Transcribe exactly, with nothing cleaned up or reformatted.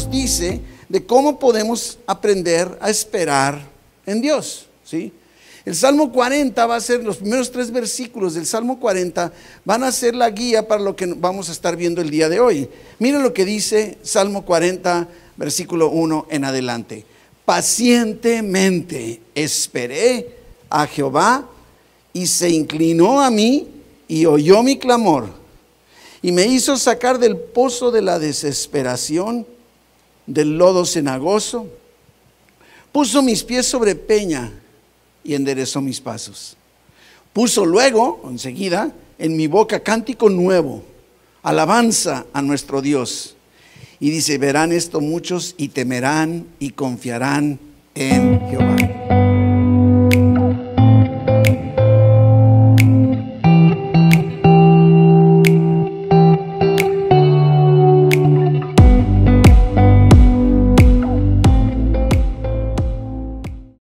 nos dice de cómo podemos aprender a esperar en Dios, ¿sí? El Salmo cuarenta va a ser, los primeros tres versículos del Salmo cuarenta van a ser la guía para lo que vamos a estar viendo el día de hoy. Miren lo que dice Salmo cuarenta, versículo uno en adelante. Pacientemente esperé a Jehová y se inclinó a mí y oyó mi clamor y me hizo sacar del pozo de la desesperación, del lodo cenagoso. Puso mis pies sobre peña y enderezó mis pasos. Puso luego, enseguida, en mi boca cántico nuevo, alabanza a nuestro Dios. Y dice, verán esto muchos y temerán y confiarán en Jehová.